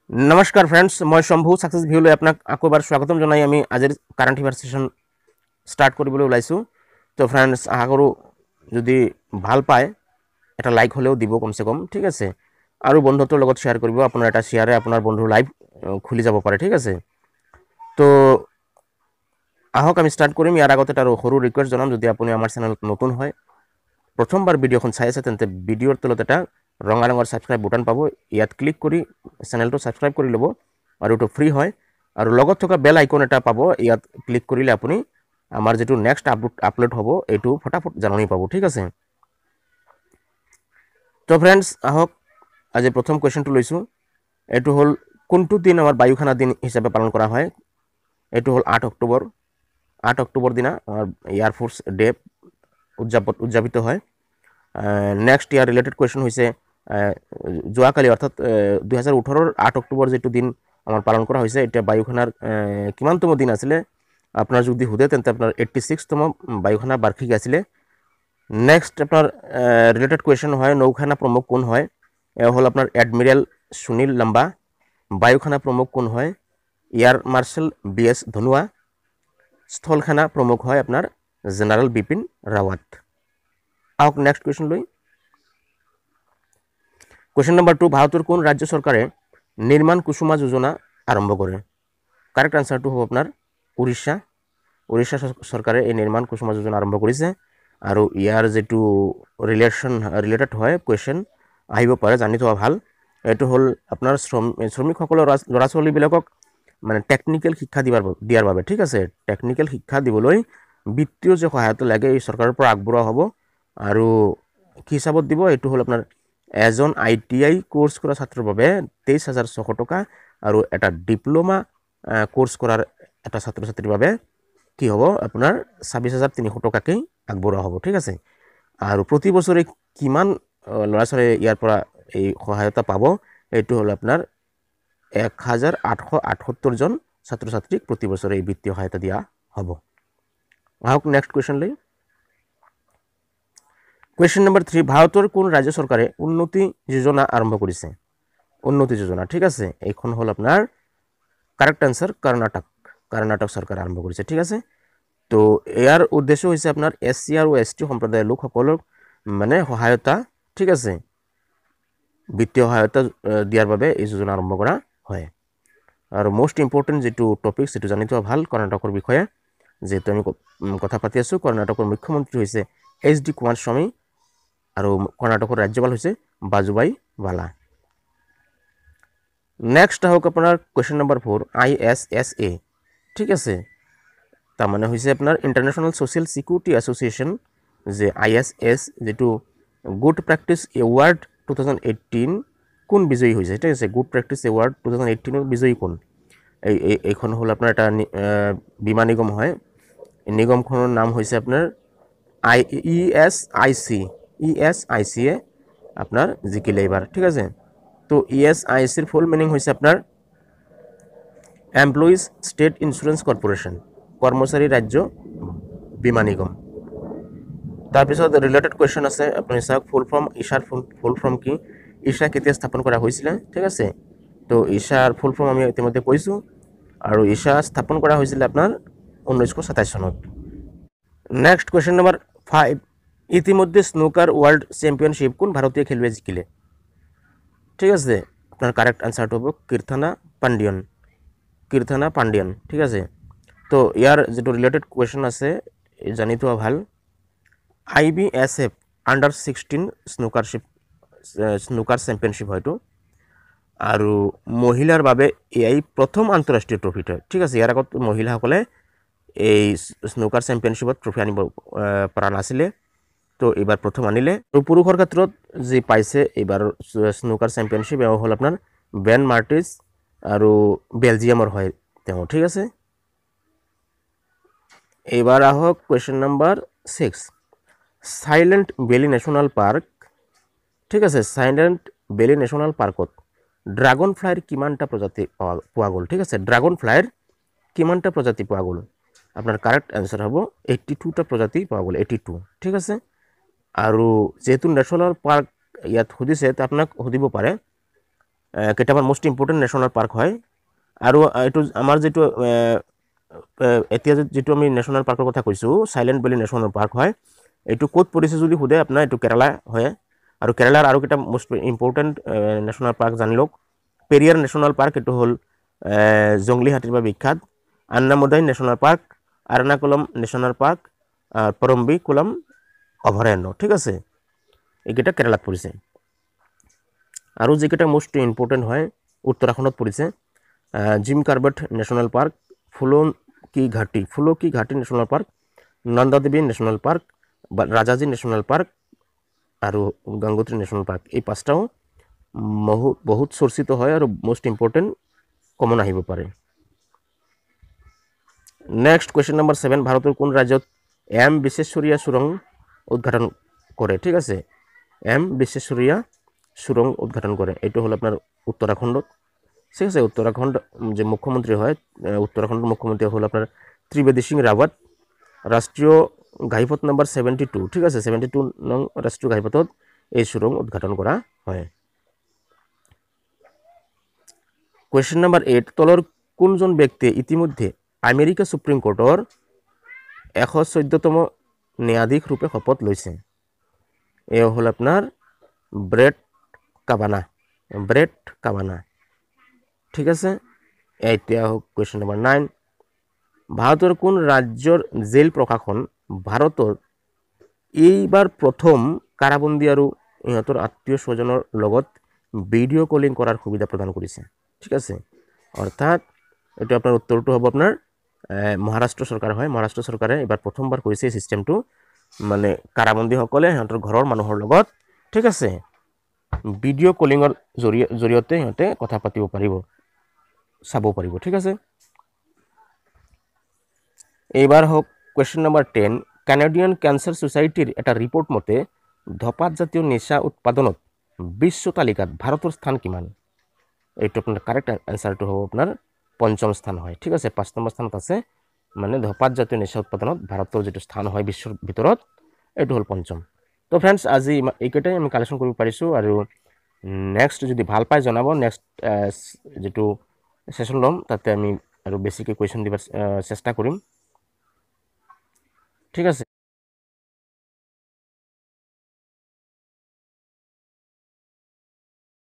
नमस्कार फ्रेंड्स, मैं शम्भु सक्सेस भिउলৈ আপোনাক আকৌ এবাৰ স্বাগতম জনাই আমি আজিৰ কাৰেণ্ট এফেয়াৰ সেশন স্টাर्ट কৰিবলৈ ওলাইছো। তো ফ্ৰেন্ডস আশা কৰোঁ যদি ভাল পায় এটা লাইক হ'লেও দিব কমসে কম, ঠিক আছে, আৰু বন্ধুত্বৰ লগত শ্বেয়াৰ কৰিব। আপোনাৰ এটা শ্বেয়াৰে আপোনাৰ বন্ধুৰ লাইভ খুলি যাব পাৰে, ঠিক আছে। তো আহক আমি স্টার্ট কৰিম। ইয়াৰ আগতে এটা সৰু ৰিকুৱেষ্ট জনাম, যদি আপুনি আমাৰ চেনেলত নতুন হয়, প্ৰথমবাৰ ভিডিঅ'খন চাই আছে, তেন্তে ভিডিঅ'ৰ তলত এটা ৰঙা ৰঙৰ সাবস্ক্ৰাইব বাটন পাব। ইয়াত ক্লিক কৰি চেনেলটো সাবস্ক্ৰাইব কৰি ল'ব, আৰু এইটো ফ্ৰী হয়। আৰু লগত থকা বেল আইকন এটা পাব, ইয়াত ক্লিক কৰিলে আপুনি আমাৰ যেটো নেক্সট আপলোড হ'ব এইটো ফটাফট জাননী পাব, ঠিক আছে। তো ফ্ৰেন্ডস আহক আজি প্ৰথম কোৱেশ্চনটো লৈছো। এইটো হ'ল কোনটো দিন আমাৰ বায়ুসেনা দিন হিচাপে পালন কৰা হয়। এইটো হ'ল 8 অক্টোবৰ। 8 অক্টোবৰ দিনা আমাৰ এয়াৰ ফোর্স ডে উদযাপিত হয়। নেক্সট ইয়াৰ ৰিলেটেড কুৱেশ্যন হৈছে যোৱাকালি অৰ্থাৎ 2018 8 অক্টোবৰ যেটো দিন আমাৰ পালন কৰা হৈছে, এতিয়া বায়ুসেনাৰ কিমানতম দিন আছিলে আপোনাৰ যদি সোধে, তেন্তে আপোনাৰ 86তম বায়ুসেনা বাৰ্ষিকী আছিলে। নেক্সট আপোনাৰ ৰিলেটেড কুৱেশ্যন হয় নৌসেনা প্ৰমুখ কোন হয়। এয়া হ'ল আপোনাৰ এডমিৰেল সুনীল লাম্বা। বায়ুসেনা প্ৰমুখ কোন হয়, এয়াৰ মাৰ্শ্বেল BS ধনোৱা। স্থল সেনা প্ৰমুখ হয় আপোনাৰ জেনাৰেল বিপিন ৰাৱাট। আহক নেক্সট কুৱেশ্যন লৈ। কুৱেশ্যন নম্বৰ 2, ভাৰতৰ কোন ৰাজ্য চৰকাৰে নিৰ্মাণ কুসুমা যোজনা আৰম্ভ কৰে। কাৰেক্ট আনসাৰটো হ'ব আপোনাৰ উৰিষ্যা। উৰিষ্যা চৰকাৰে এই নিৰ্মাণ কুসুমা যোজনা আৰম্ভ কৰিছে। আৰু ইয়াৰ যেটো ৰিলেটেড হয় কুৱেশ্যন আহিব পাৰে, জানি থোৱা ভাল। এইটো হ'ল আপোনাৰ শ্ৰমিকসকলৰ ল'ৰা ছোৱালীবিলাকক মানে টেকনিক্যাল শিক্ষা দিয়াৰ বাবে, ঠিক আছে। টেকনিক্যাল শিক্ষা দিবলৈ বিত্তীয় যে সহায়তা লাগে এই চৰকাৰৰ পৰা আগবঢ়োৱা হ'ব। আৰু কি হিচাপত দিব, এইটো হ'ল আপোনাৰ এজন ITI কোৰ্স কৰা ছাত্ৰৰ বাবে 23,600 টকা, আৰু এটা ডিপ্লোমা কোৰ্স কৰাৰ এটা ছাত্ৰ ছাত্ৰীৰ বাবে কি হ'ব আপোনাৰ 26,300 টকাকৈ আগবঢ়োৱা হ'ব, ঠিক আছে। আৰু প্ৰতি বছৰে কিমান ল'ৰা ছোৱালী ইয়াৰ পৰা এই সহায়তা পাব, এইটো হ'ল আপোনাৰ 1,878 জন ছাত্ৰ ছাত্ৰীক প্ৰতি বছৰে এই বিত্তীয় সহায়তা দিয়া হ'ব। আহক নেক্সট কুৱেশ্যন লৈ। কুৱেশ্যন নম্বৰ 3, ভাৰতৰ কোন ৰাজ্য চৰকাৰে উন্নতি যোজনা আৰম্ভ কৰিছে। উন্নতি যোজনা, ঠিক আছে। এইখন হ'ল আপোনাৰ কাৰেক্ট আনসাৰ কৰ্ণাটক চৰকাৰে আৰম্ভ কৰিছে, ঠিক আছে। তো ইয়াৰ উদ্দেশ্য হৈছে আপোনাৰ SC আৰু ST সম্প্ৰদায়ৰ লোকসকলক মানে সহায়তা, ঠিক আছে, বিত্তীয় সহায়তা দিয়াৰ বাবে এই যোজনা আৰম্ভ কৰা হয়। আৰু মোষ্ট ইম্পৰ্টেণ্ট যেটো টপিক সেটো জানি থোৱা ভাল কৰ্ণাটকৰ বিষয়ে, যেহেতু আমি কথা পাতি আছোঁ। কৰ্ণাটকৰ মুখ্যমন্ত্ৰী হৈছে HD কুমাৰস্বামী, আৰু কৰ্ণাটকৰ ৰাজ্যপাল হৈছে বাজুভাই ৱালা। নেক্সট আহক আপোনাৰ কুৱেশ্যন নম্বৰ 4, ISSA, ঠিক আছে। তাৰমানে হৈছে আপোনাৰ ইণ্টাৰনেশ্যনেল ছ'চিয়েল ছিকিউৰিটি এছ'চিয়েশ্যন, যে ISS যেটো গুড প্ৰেক্টিছ এৱাৰ্ড 2018 কোন বিজয়ী হৈছে, ঠিক আছে। গুড প্ৰেক্টিছ এৱাৰ্ড 2018 বিজয়ী কোন। এইখন হ'ল আপোনাৰ এটা বীমা নিগম হয়। নিগমখনৰ নাম হৈছে আপোনাৰ ESIC আপোনাৰ জিকিলে এইবাৰ, ঠিক আছে। তো ESICৰ ফুল মিনিং হৈছে আপোনাৰ এমপ্লয়িজ ষ্টেট ইঞ্চুৰেঞ্চ কৰ্পৰেশ্যন, কৰ্মচাৰী ৰাজ্য বীমা নিগম। তাৰপিছত ৰিলেটেড কুৱেশ্যন আছে, আপুনি চাওক ফুল ফৰ্ম, ঈশাৰ ফুল ফৰ্ম কি, ঈশা কেতিয়া স্থাপন কৰা হৈছিলে, ঠিক আছে। তো ঈশাৰ ফুল ফৰ্ম আমি ইতিমধ্যে কৈছোঁ, আৰু ঈশা স্থাপন কৰা হৈছিলে আপোনাৰ 1927 চনত। নেক্সট কুৱেশ্যন নম্বৰ 5, ইতিমধ্যে স্নুকাৰ ৱৰ্ল্ড চেম্পিয়নশ্বিপ কোন ভাৰতীয় খেলুৱৈ জিকিলে, ঠিক আছে। আপনার কারেক্ট আনসারটা হব কীর্তনা পাণ্ডিয়ান, ঠিক আছে। তো ইয়ার যেটো রিলেটেড কুৱেশ্যন আছে জানি থোৱা ভাল। IBSF আণ্ডাৰ-16 স্নুকাৰ চেম্পিয়নশ্বিপ হয়তো, আৰু মহিলাৰ বাবে এয়াই প্ৰথম আন্তঃৰাষ্ট্ৰীয় ট্ৰফি হয়, ঠিক আছে। ইয়াৰ আগত মহিলাসকলে এই স্নুকাৰ চেম্পিয়নশ্বিপত ট্ৰফি আনিব পৰা নাছিলে, তো এইবাৰ প্ৰথম আনিলে। আৰু পুৰুষৰ ক্ষেত্ৰত যি পাইছে এইবাৰ স্নুকাৰ চেম্পিয়নশ্বিপ, এওঁ হ'ল আপোনাৰ বেন মাৰ্টিছ, আৰু বেলজিয়ামৰ হয় তেওঁ, ঠিক আছে। এইবাৰ আহক question number 6, silent valley national park, ঠিক আছে। সাইলেণ্ট ভেলী নেশ্যনেল পাৰ্কত ড্ৰাগন ফ্লাইৰ কিমানটা প্ৰজাতি পোৱা গ'ল, ঠিক আছে। ড্ৰাগন ফ্লাইৰ কিমানটা প্ৰজাতি পোৱা গ'ল, আপোনাৰ কাৰেক্ট এনসাৰ হ'ব 82টা প্ৰজাতি পোৱা গ'ল, 82, ঠিক আছে। আৰু যেহেতু নেশ্যনেল পাৰ্ক ইয়াত সুধিছে, আপোনাক সুধিব পাৰে কেইটামান মোষ্ট ইম্পৰ্টেণ্ট নেশ্যনেল পাৰ্ক হয় আৰু এইটো আমাৰ যিটো এতিয়া যিটো আমি নেশ্যনেল পাৰ্কৰ কথা কৈছোঁ চাইলেণ্ট ভেলী নেশ্যনেল পাৰ্ক হয় এইটো ক'ত পৰিছে যদি সোধে আপোনাৰ এইটো কেৰালা হয় আৰু কেৰালাৰ আৰু কেইটা মোষ্ট ইম্পৰ্টেণ্ট নেশ্যনেল পাৰ্ক জানি লওক পেৰিয়াৰ নেশ্যনেল পাৰ্ক এইটো হ'ল জংলী হাতীৰ বাবে বিখ্যাত Anamudi national park Ernakulam national park Parambikulam অভয়াৰণ্য ঠিক আছে এইকেইটা কেৰালাত পৰিছে আৰু যিকেইটা মোষ্ট ইম্পৰ্টেণ্ট হয় উত্তৰাখণ্ডত পৰিছে Jim Corbett national park Phulki Ghati national park Nandadevi national park Rajaji national park আৰু গংগোত্ৰী নেশ্যনেল পাৰ্ক এই পাঁচটাও বহুত চৰ্চিত হয় আৰু মোষ্ট ইম্পৰ্টেণ্ট কমন আহিব পাৰে নেক্সট কুৱেশ্যন নম্বৰ 7 ভাৰতৰ কোন ৰাজ্যত এম বিশ্বেশ্বৰীয়া সুৰং উদ্ঘাটন কৰে ঠিক আছে এম বিশ্বেশ্বৰীয়া সুৰং উদ্ঘাটন কৰে এইটো হ'ল আপোনাৰ উত্তৰাখণ্ডত ঠিক আছে উত্তৰাখণ্ড যে মুখ্যমন্ত্ৰী হয় উত্তৰাখণ্ডৰ মুখ্যমন্ত্ৰী হ'ল আপোনাৰ ত্ৰিবেদী সিং ৰাৱত ৰাষ্ট্ৰীয় ঘাইপথ নম্বৰ 72 ঠিক আছে 72 নং ৰাষ্ট্ৰীয় ঘাইপথত এই সুৰং উদ্ঘাটন কৰা হয় কুৱেশ্যন নম্বৰ 8 তলৰ কোনজন ব্যক্তিয়ে ইতিমধ্যে আমেৰিকা সুপ্ৰিম কোৰ্টৰ 114তম ন্যায়াধীশ ৰূপে শপত লৈছে এয়া হ'ল আপোনাৰ ব্ৰেট কাভানা ঠিক আছে এতিয়া হোক কুৱেশ্যন নম্বৰ 9 ভাৰতৰ কোন ৰাজ্যৰ জেল প্ৰশাসন ভাৰতৰ এইবাৰ প্ৰথম কাৰাবন্দী আৰু ইহঁতৰ আত্মীয় স্বজনৰ লগত ভিডিঅ' কলিং কৰাৰ সুবিধা প্ৰদান কৰিছে ঠিক আছে অৰ্থাৎ এইটো আপোনাৰ উত্তৰটো হ'ব আপোনাৰ মহাৰাষ্ট্ৰ চৰকাৰ হয় মহাৰাষ্ট্ৰ চৰকাৰে এবাৰ প্ৰথমবাৰ কৰিছে এই চিষ্টেমটো মানে কাৰাবন্দীসকলে সিহঁতৰ ঘৰৰ মানুহৰ লগত ঠিক আছে ভিডিঅ' কলিঙৰ জৰিয়তে সিহঁতে কথা পাতিব পাৰিব চাব পাৰিব ঠিক আছে এইবাৰ হোক কুৱেশ্যন নম্বৰ 10 কানাডিয়ান ক্যান্সার সোসাইটিৰ এটা ৰিপৰ্ট মতে ধপাত জাতীয় নিচা উৎপাদনত বিশ্ব তালিকাত ভাৰতৰ স্থান কিমান এইটো আপোনাৰ কাৰেক্ট আনসাৰটো হ'ব আপোনাৰ পঞ্চম স্থান হয় ঠিক আছে 5 নম্বৰ স্থানত আছে মানে ধপাত জাতীয় নিচা উৎপাদনত ভাৰতৰ যেটো স্থান হয় বিশ্বৰ ভিতৰত এইটো হ'ল পঞ্চম তো ফ্ৰেন্ডস আজি এইকেইটাই আমি কালেকশ্যন কৰিব পাৰিছোঁ আৰু নেক্সট যদি ভাল পাই জনাব নেক্সট যেটো সেশন লম তাতে আমি আৰু বেছিকৈ কুৱেশ্যন দিবার চেষ্টা কৰিম ঠিক আছে